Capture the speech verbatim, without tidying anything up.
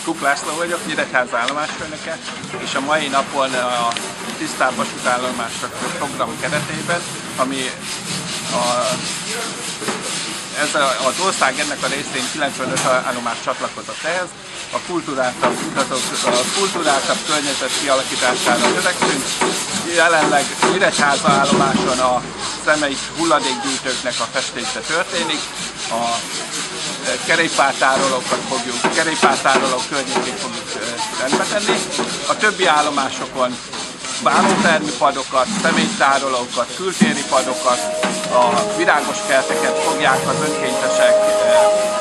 Kuk László vagyok, Nyíregyháza állomásfőnöke, és a mai napon a tisztább vasútállomásra program keretében, ami a, ez a, az ország ennek a részén kilencvenöt állomás csatlakozott ehhez, a kulturáltabb, a kulturáltabb környezet kialakítására törekszünk. Jelenleg Nyíregyháza állomáson a szemei hulladékgyűjtőknek a festése történik, a kerékpártárolókat fogjuk, kerékpártárolók környékét fogjuk rendbe tenni. A többi állomásokon bálótermi padokat, személytárolókat, kültéri padokat, a virágos kerteket fogják az önkéntesek